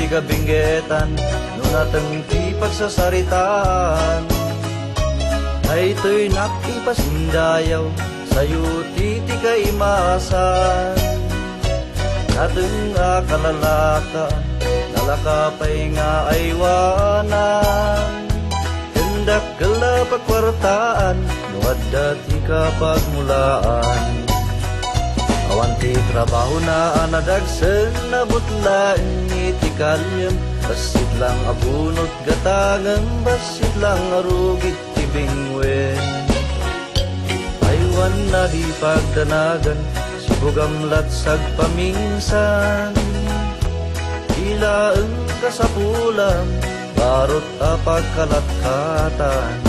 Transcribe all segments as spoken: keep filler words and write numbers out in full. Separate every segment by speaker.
Speaker 1: gabinggetan nunatang ti pagsasaritaan. Ay to'y nakipasindayaw sa'yo titi kaimasan. Nateng akalalaka nalakapay nga aywanan. Hendak kala pagkwartaan nuadda ti kapagmulaan. Awan ti trabaho na anadagsen nabutlaan iti kalyem. Basit lang abunot gatangan, basit lang arugit ti bingwen. Aywan na di pagdanagan, sibugamlat sag paminsan. Ilaeng kasapulam, barot apagkalatkatan.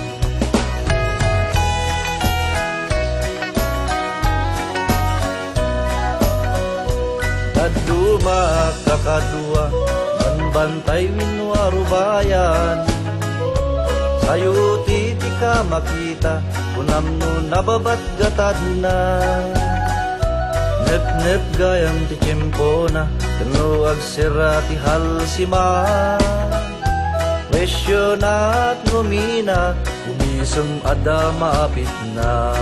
Speaker 1: Kaduma kakadua manbantay winwaro bayan. Sayo titi ka makita kunam no nababat gatad na. Nep-nep gayam ti tiyempo na kano agsira ti halsima. Presyo na't ngumina umisem ada maapit na.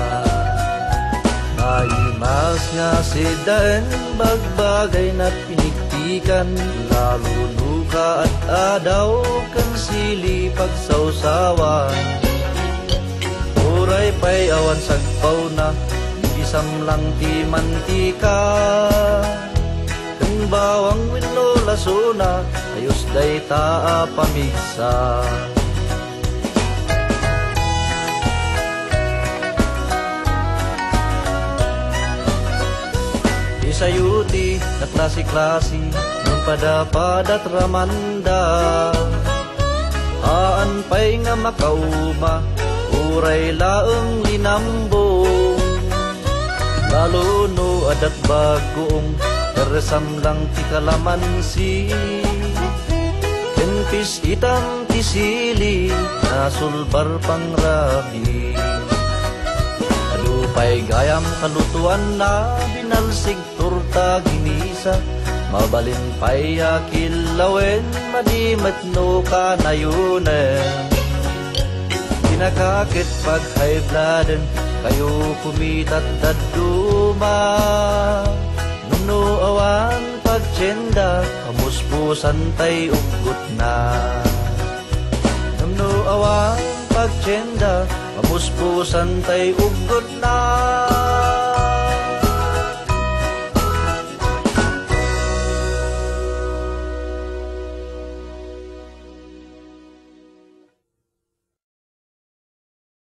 Speaker 1: Maimas nga sidaen bagbagay na piniktikan. Lalo luka at adaw kan sili pagsawsawan. Uray pa'y awan sagpaw na isam lang ti mantika. Kung bawang wino lasuna ayos day taa pamigsa. Sayuti na klasi-klasi nung padapadat ramanda. Haan pa'y nga makauma uray laeng linambong. Lalo no adat bagoong teresam lang ti kalamansi. Kenpis itang tisili nasulbar pangrabi. Pay gayam kalutuan na binalsig turta ginisa. Mabalin pay akilawen madimet no kanayunen. Kinakakit pag high bloodin kayo kumitat daduma. Nuno awan pagtsenda pamuspusan tay ugot na. Nuno awan pagtsenda pamuspusan tay ugot na.